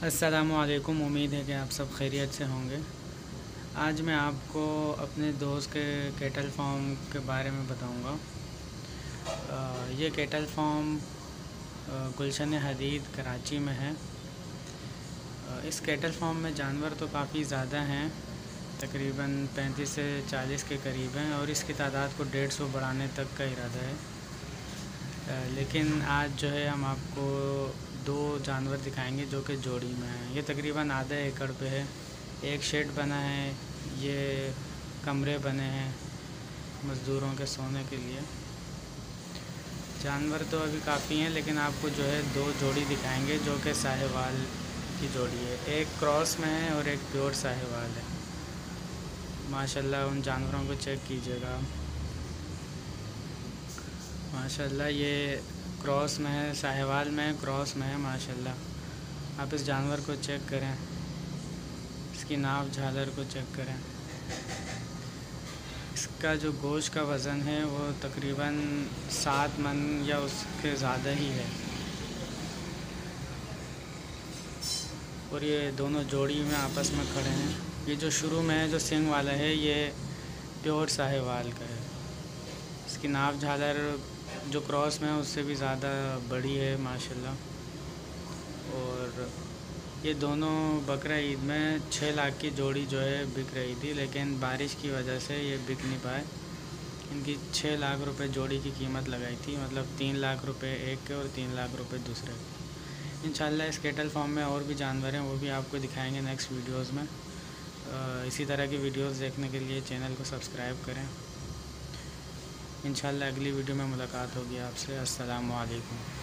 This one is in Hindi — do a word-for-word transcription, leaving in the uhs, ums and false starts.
अस्सलामुअलैकुम। उम्मीद है कि आप सब खैरियत से होंगे। आज मैं आपको अपने दोस्त के कैटल फार्म के बारे में बताऊंगा। ये कैटल फार्म गुलशन हदीद कराची में है। अ, इस कैटल फार्म में जानवर तो काफ़ी ज़्यादा हैं, तकरीबन पैंतीस से चालीस के करीब हैं और इसकी तादाद को डेढ़ सौ बढ़ाने तक का इरादा है। अ, लेकिन आज जो है हम आपको दो जानवर दिखाएंगे जो कि जोड़ी में हैं। ये तकरीबन आधा एकड़ पे है। एक शेड बना है, ये कमरे बने हैं मज़दूरों के सोने के लिए। जानवर तो अभी काफ़ी हैं, लेकिन आपको जो है दो जोड़ी दिखाएंगे जो कि साहिवाल की जोड़ी है। एक क्रॉस में है और एक प्योर साहिवाल है। माशाल्लाह उन जानवरों को चेक कीजिएगा। माशाल्लाह ये क्रॉस में है, साहिवाल में क्रॉस में है। माशाल्लाह आप इस जानवर को चेक करें, इसकी नाव झालर को चेक करें। इसका जो गोश्त का वज़न है वो तकरीबन सात मन या उसके ज़्यादा ही है। और ये दोनों जोड़ी में आपस में खड़े हैं। ये जो शुरू में है, जो सिंग वाला है, ये प्योर साहिवाल का है। इसकी नाव झालर जो क्रॉस में है उससे भी ज़्यादा बड़ी है माशाल्लाह। और ये दोनों बकरा ईद में छः लाख की जोड़ी जो है बिक रही थी, लेकिन बारिश की वजह से ये बिक नहीं पाए। इनकी छः लाख रुपए जोड़ी की कीमत लगाई थी, मतलब तीन लाख रुपए एक के और तीन लाख रुपए दूसरे के। इंशाल्लाह इस कैटल फार्म में और भी जानवर हैं, वो भी आपको दिखाएंगे नेक्स्ट वीडियोस में। आ, इसी तरह की वीडियोस देखने के लिए चैनल को सब्सक्राइब करें। इंशाल्लाह अगली वीडियो में मुलाकात होगी आपसे। अस्सलामु अलैकुम।